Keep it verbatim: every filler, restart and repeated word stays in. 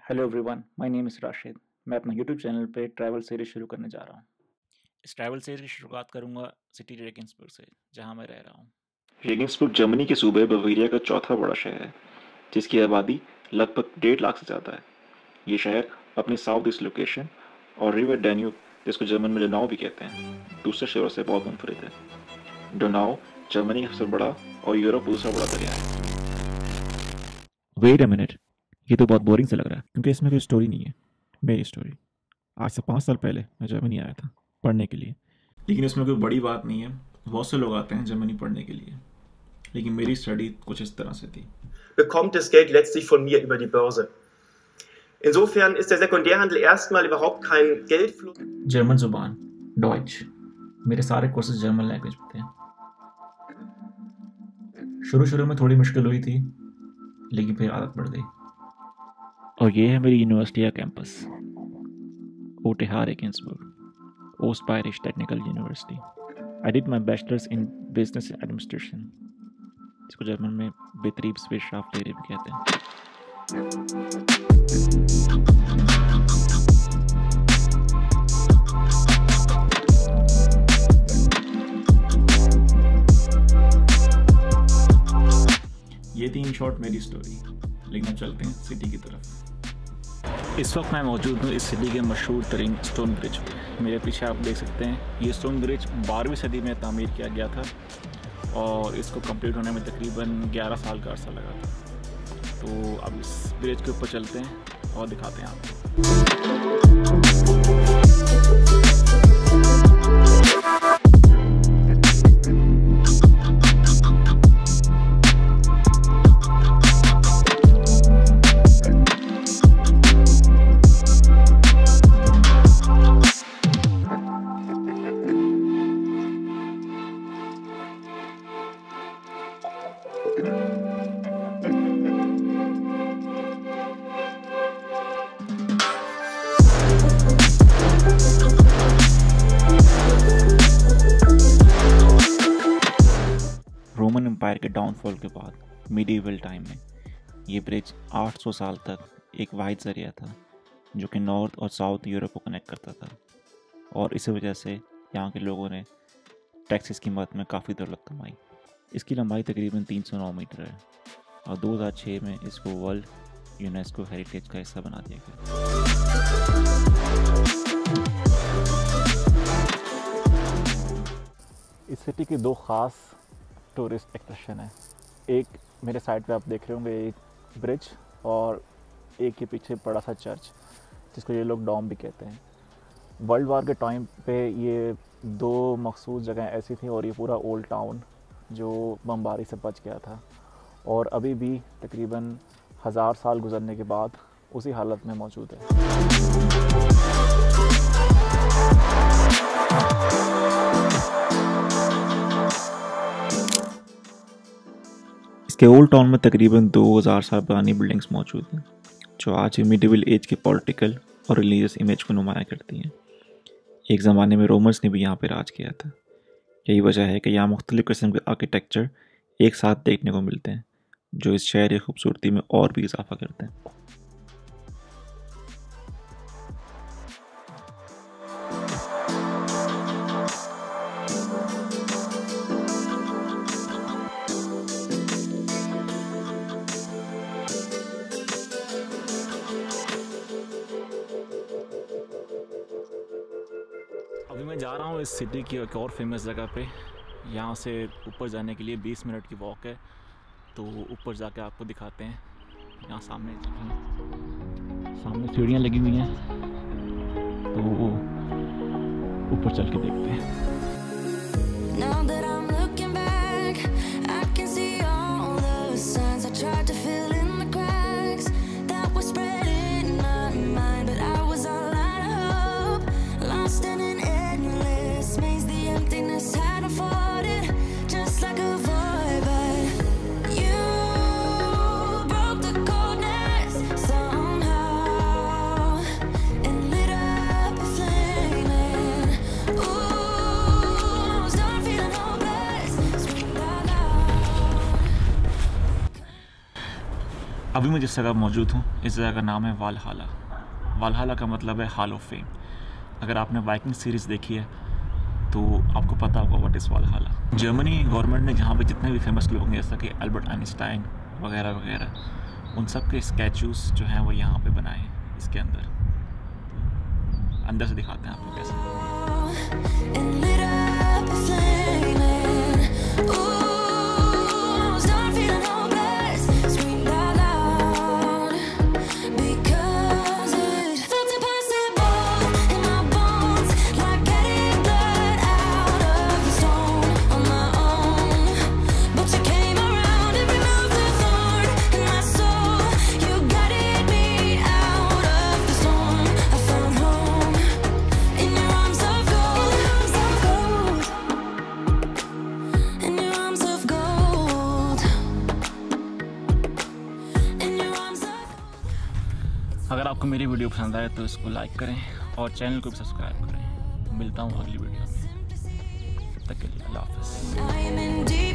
Hello everyone, my name is Rashid. मैं अपना YouTube channel पे ट्रैवल सीरीज शुरू करने जा रहा हूँ। इस ट्रैवल सीरीज की शुरुआत करूँगा सिटी रेगन्सबर्ग से, जहाँ मैं रह रहा हूँ। रेगन्सबर्ग जर्मनी के सूबे बवेरिया का चौथा बड़ा शहर है, जिसकी आबादी लगभग डेढ़ लाख से ज़्यादा है। ये शहर अपनी साउथ ईस्ट लोकेशन और रिवर डैन्यूब, जिसको जर्मन में डोनाउ भी कहते हैं, दूसरे शहरों से बहुत मुनफरिद है। डोनाउ जर्मनी का सबसे बड़ा और यूरोप का दूसरा बड़ा दरिया है। वेट अ मिनट, ये तो बहुत बोरिंग सा लग रहा है क्योंकि इसमें कोई स्टोरी नहीं है। मेरी स्टोरी। आज से पाँच साल पहले मैं जर्मनी आया था पढ़ने के लिए। लेकिन इसमें कोई बड़ी बात नहीं है, बहुत से लोग आते हैं जर्मनी पढ़ने के लिए, लेकिन मेरी स्टडी कुछ इस तरह से थी। bekommt das Geld letztlich von mir über die Börse. Insofern ist der Sekundärhandel erstmal überhaupt kein Geldfluss. German जुबान डॉइच। मेरे सारे कोर्सेज जर्मन लैंग्वेज में थे। शुरू शुरू में थोड़ी मुश्किल हुई थी, लेकिन फिर आदत पड़ गई। और ये है मेरी यूनिवर्सिटी का campus, O T H Regensburg, Ost Bayerisch technical university. I did my bachelors in business administration, जिसको जर्मन में बेत्रीब्सविर्tschaftslehre भी कहते हैं। ये थी इन शॉर्ट मेरी स्टोरी, लेकिन अब चलते हैं सिटी की तरफ। इस वक्त मैं मौजूद हूँ इस सिटी के मशहूर तरीन स्टोन ब्रिज पे। मेरे पीछे आप देख सकते हैं, ये स्टोन ब्रिज बारहवीं सदी में तामीर किया गया था और इसको कंप्लीट होने में तकरीबन ग्यारह साल का अर्सा लगा था। तो अब इस ब्रिज के ऊपर चलते हैं और दिखाते हैं आपको। रोमन एम्पायर के डाउनफॉल के बाद मिडीवल टाइम में ये ब्रिज आठ सौ साल तक एक वाहिद जरिया था जो कि नॉर्थ और साउथ यूरोप को कनेक्ट करता था, और इसी वजह से यहाँ के लोगों ने टैक्सेस की मद में काफ़ी दौलत कमाई। इसकी लंबाई तकरीबन तीन सौ नौ मीटर है और दो हज़ार छह में इसको वर्ल्ड यूनेस्को हेरिटेज का हिस्सा बना दिया गया। इस सिटी की दो ख़ास टूरिस्ट अट्रैक्शन है। एक मेरे साइड पे आप देख रहे होंगे एक ब्रिज, और एक के पीछे बड़ा सा चर्च जिसको ये लोग डॉम भी कहते हैं। वर्ल्ड वार के टाइम पे ये दो मखसूस जगह ऐसी थी और ये पूरा ओल्ड टाउन जो बमबारी से बच गया था और अभी भी तकरीबन हज़ार साल गुजरने के बाद उसी हालत में मौजूद है। इसके ओल्ड टाउन में तकरीबन दो हज़ार साल पुरानी बिल्डिंग्स मौजूद हैं जो आज भी मिडिवल एज के पॉलिटिकल और रिलीजियस इमेज को नुमाया करती हैं। एक ज़माने में रोमर्स ने भी यहाँ पर राज किया था। यही वजह है कि यहाँ मुख्तलिफ़ किस्म के आर्किटेक्चर एक साथ देखने को मिलते हैं जो इस शहर की खूबसूरती में और भी इजाफा करते हैं। अभी मैं जा रहा हूँ इस सिटी की एक और फेमस जगह पे। यहाँ से ऊपर जाने के लिए बीस मिनट की वॉक है, तो ऊपर जाके आपको दिखाते हैं। यहाँ सामने सामने सीढ़ियाँ लगी हुई हैं, तो ऊपर चल के देखते हैं। Now that I'm looking back, I can see all the signs I tried to fill in the cracks that were spreading in my mind, but I was all out of hope, lost in an endless maze. The emptiness had unfolded just like a void, but you broke the coldness somehow and lit up a flame. And ooh, I was done feeling hopeless. अभी मैं जिस जगह मौजूद हूँ इस जगह का नाम है वालहाला। वालहाला का मतलब है हॉल ऑफ फेम। अगर आपने वाइकिंग सीरीज़ देखी है तो आपको पता होगा what is Walhalla. Germany government ने जहाँ पे जितने भी फेमस लोग हैं जैसा कि एल्बर्ट आइंस्टाइन वगैरह वगैरह, उन सब के स्टैचूज़ जो हैं वो यहाँ पे बनाए हैं इसके अंदर। अंदर से दिखाते हैं आपको कैसे। अगर आपको मेरी वीडियो पसंद आए तो इसको लाइक करें और चैनल को भी सब्सक्राइब करें। मिलता हूँ अगली वीडियो में, तब तक के लिए अल्लाह हाफ़िज़।